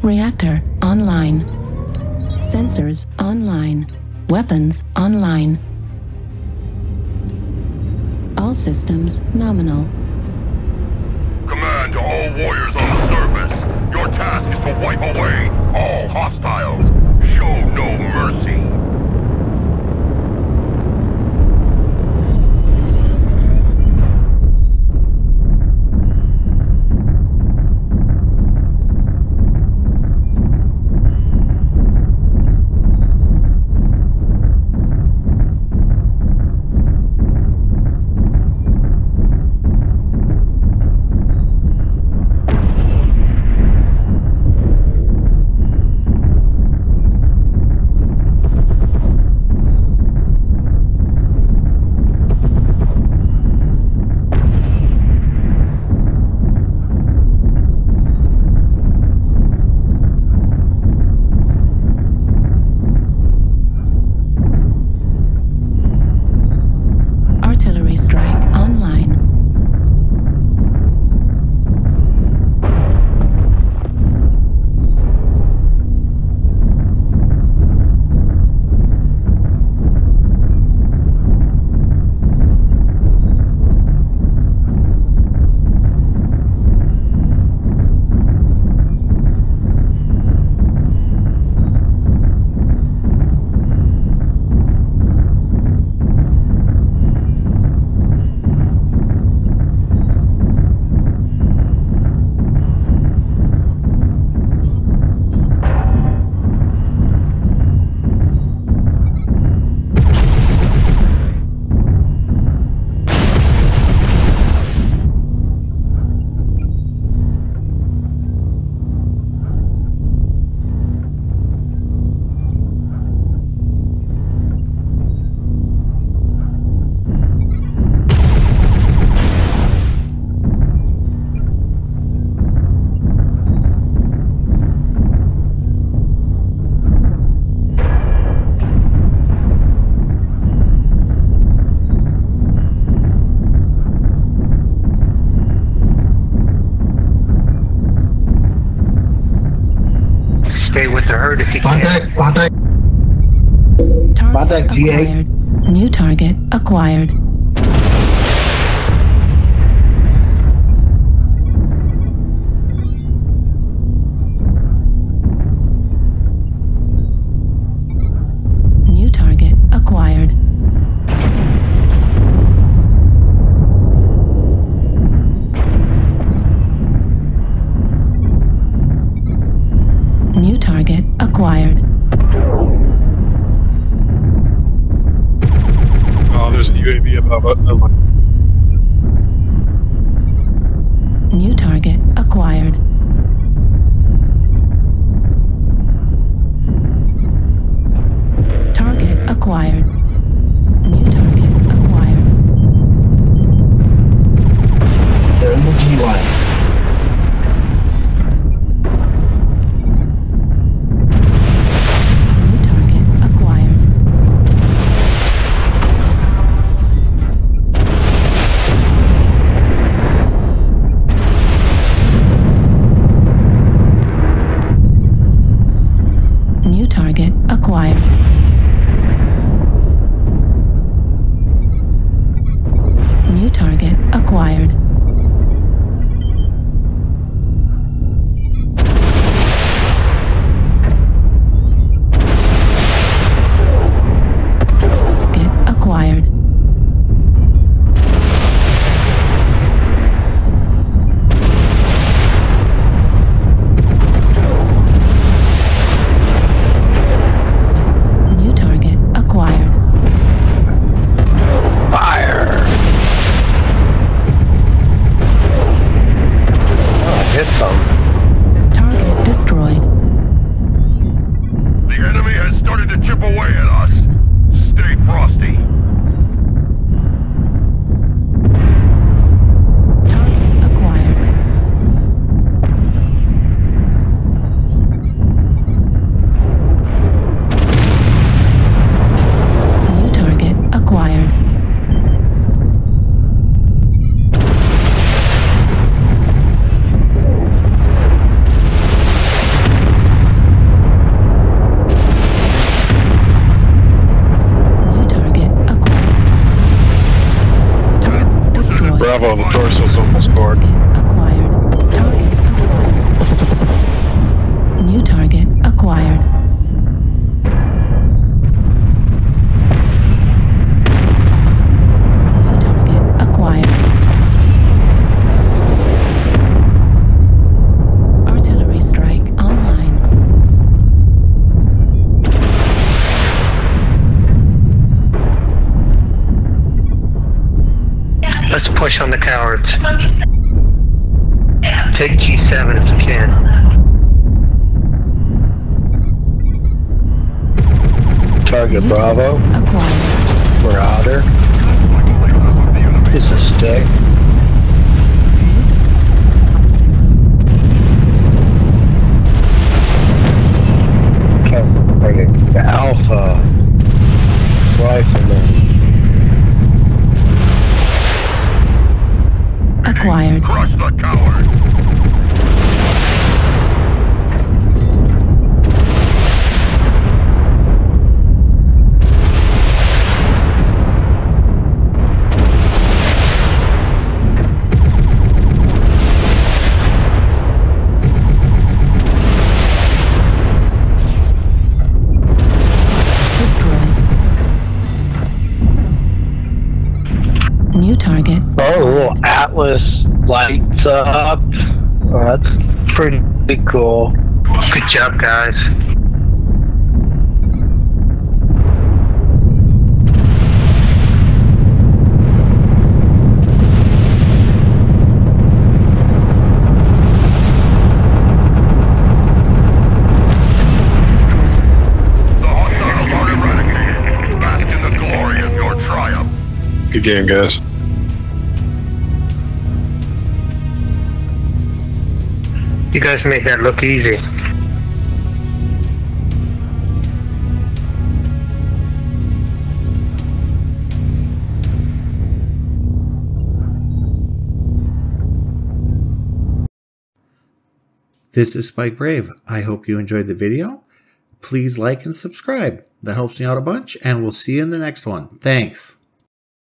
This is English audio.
Reactor online. Sensors online. Weapons online. All systems nominal. Command to all warriors on the surface. Your task is to wipe away all hostiles. Show no mercy. Stay with the herd if you can. Contact. Target GA. acquired. New target acquired. New target acquired. New target acquired. Oh, there's a UAV above it. Never mind. New target acquired. Target acquired. New target acquired. They're in the G line. New target acquired. New target acquired. New target acquired. Get acquired. New target acquired. Fire! Bravo, the torso's almost bored. Acquired. Target acquired. New target acquired. New target acquired. Artillery strike online. Let's push on the cowards. Take G7 if you can. Target Bravo. Acquired. Marauder. It's a stick. Target Alpha. Rifleman. Acquired. Crush the coward! Destroyed. New target. Oh, a little Atlas lights up. Oh, that's pretty cool. Good job, guys. The hostiles are eradicated. Bask in the glory of your triumph. Good game, guys. You guys made that look easy. This is Spike Brave. I hope you enjoyed the video. Please like and subscribe. That helps me out a bunch, and we'll see you in the next one. Thanks.